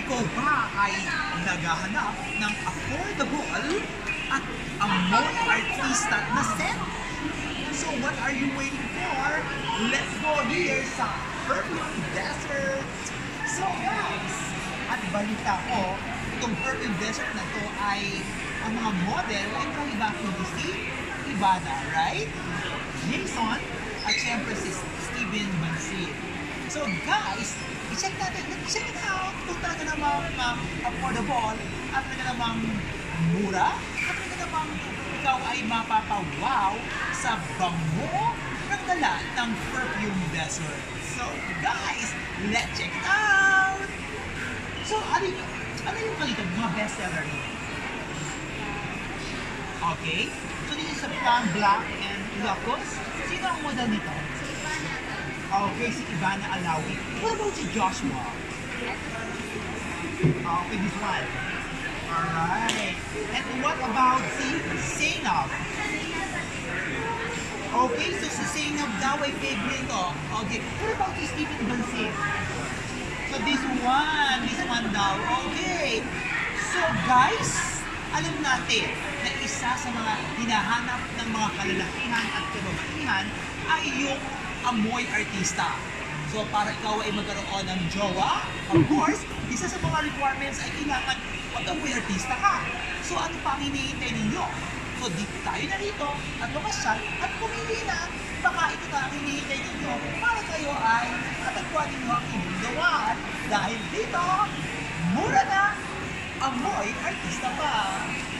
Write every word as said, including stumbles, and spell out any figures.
Ikaw ba ay naghahanap ng affordable at amoy artista na scent? So what are you waiting for? Let's go here sa Perfume Desert! So guys, at balita ko, itong Perfume Desert na to ay ang mga model ay kaiba kundi si Ivana, right? Jason at syempre si Steven Bansil. So guys, i-check natin, check it out kung talaga namang um, affordable at talaga namang mura at talaga namang ikaw ay mapapawaw sa bango ng dala ng Perfume Desert. So guys, let's check it out! So ano yung, ano yung kalito, mga bestseller nyo? Okay, so this is a Plum Black and Locos. Sino ang model nito? Okay, si Ivana Alawi. What about si Joshua? Okay, this one. Alright. And what about si Zainab? Okay, so si Zainab daw ay favorite ko. Okay, what about si Steven Bansil? So this one, this one daw. Okay. So guys, alam natin na isa sa mga hinahanap ng mga kalalakihan at kababaihan ay yung amoy artista. So para ikaw ay magkaroon ng jowa, of course, isa sa mga requirements ay kailangan mag-amoy artista ka. So ano pa ang hinihintay ninyo? So dito tayo na rito at lumasyal at pumili na baka ito na ang hinihintay ninyo para kayo ay katagpuan ninyo ang inyong gawaan dahil dito, mura na, amoy artista pa.